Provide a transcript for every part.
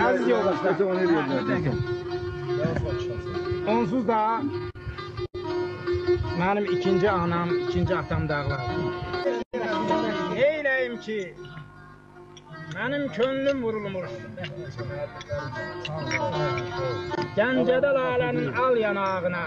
Aziz yoldaşlar. Onsuz da benim ikinci anam, ikinci atam dağlar. Eyleyim ki benim könlüm vurulmuş. Gəncədə lalənin al yanağına,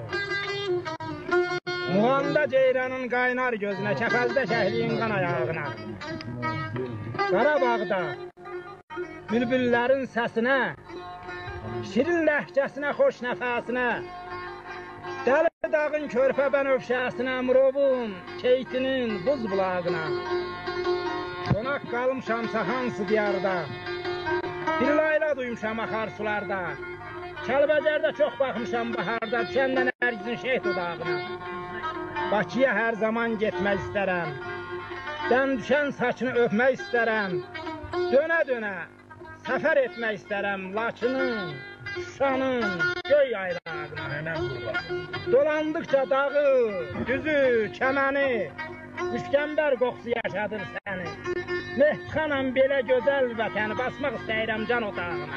Muğanda ceyranın qaynar gözünə, Kəpəzdə şəhliyin qan ayağına, Qarabağda bülbüllərin səsinə, şirin ləhcəsinə, xoş nəfəsinə, Dəli dağın körpə bənövşəsinə, Murovun, keytinin buz bulağına, Qonaq qalmışamsa hansı diyarda, bir layla duymuşam axar sularda, Kəlbəcərdə çox baxmışam baharda, düşəndə Nərgizin şeyh dudağına. Bakıya hər zaman getmək istərəm, dən düşən saçını öpmək istərəm, dönə-dönə səfər etmək istərəm, Laçının, Şuşanın, göy ayrağına. Dolandıqca dağı, düzü, kəməni, müşkəmbər qoxusu yaşadır səni. Mehxanam belə gözəl vətəni, basmaq istəyirəm can otağına.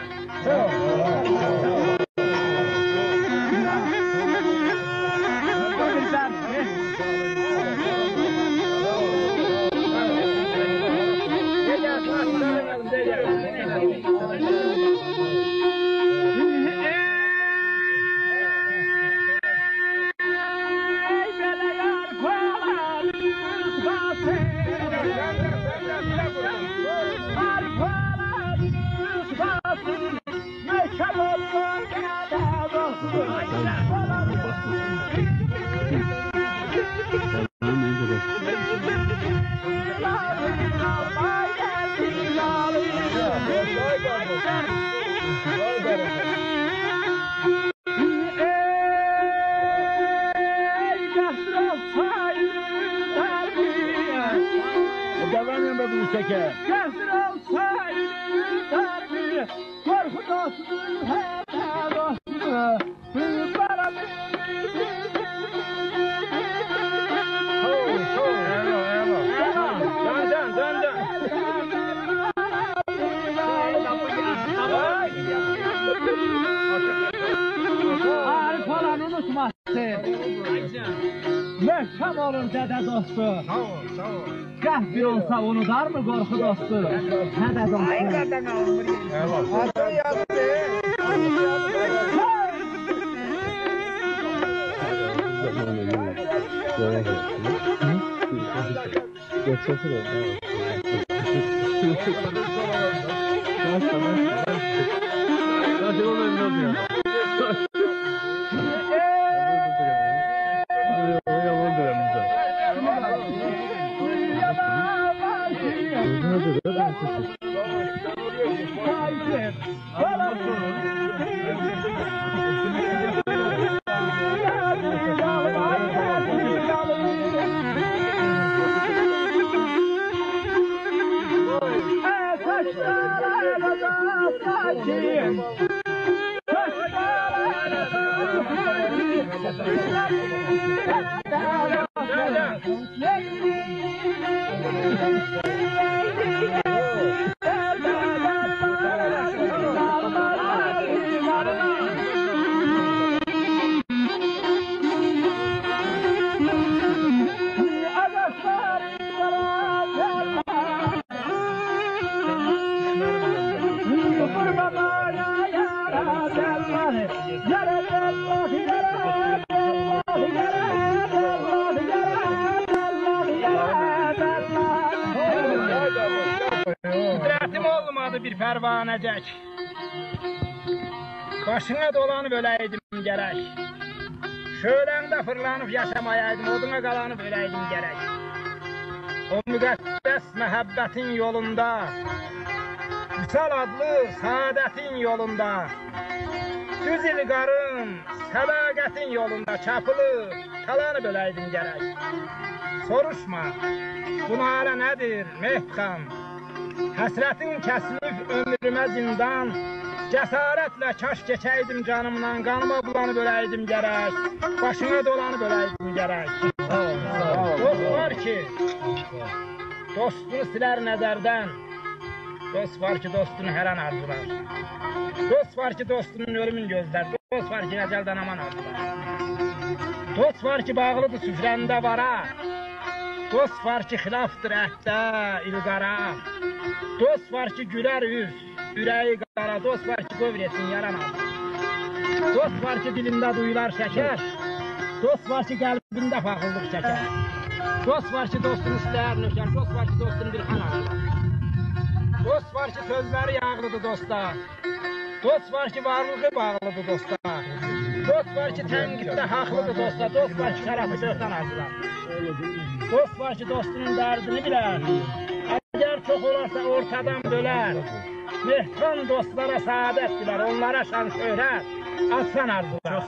Möhkəm olun dədə dostu. Qəh bir olsa unudar mı qorxu dostu? Dədə dostu. Ay qadan olmur. Adı yazdı. Bir pərvanəcək, başına dolanıb öləydim gərək, şöləndə fırlanıb yaşamayaydım, oduna qalanıb öləydim gərək. O müqəddəs məhəbbətin yolunda, Vüsal adlı saadətin yolunda, düz ilqarın, sədaqətin yolunda çapılıb, talanıb öləydim gərək. Soruşma, bu nara nədir Mehxan? Həsrətin kəsilib ömrümə zindan, cəsarətlə kaş keçəydim canımdan, qanıma bulanıb öləydim gərək, başına dolanıb öləydim gərək. Dost var ki, dostunu silər nəzərdən, Dost var ki dostunu her an arzular. Dost var ki dostunun ölümün gözler. Dost var ki ecelden aman arzular. Dost var ki bağlıdır süfrəndə vara. Dost var ki xilafdır əhdə ilqara. Dost var ki gülər üz, ürəyi qara. Dost var ki qövr etsin yaran arzular. Dost var ki dilində duyular şəkər. Dost var ki qəlbində fağıllıq çəkər. Dost var ki dostunu istəyər nökər. Dost var ki dostunu bir xan arzular. Dost var ki sözləri yağlıdır dosta. Dost var ki varlığı bağlıdır dosta. Dost var ki tənqiddə haqlıdır dosta. Dost var ki şərəfi dörtdən arzular. Dost var ki dostunun dərdini bilər. Əgər çox olarsa ortadan bölər. Mehtan dostlara saadət dilər. Onlara şan şöhrət, aslan arzular.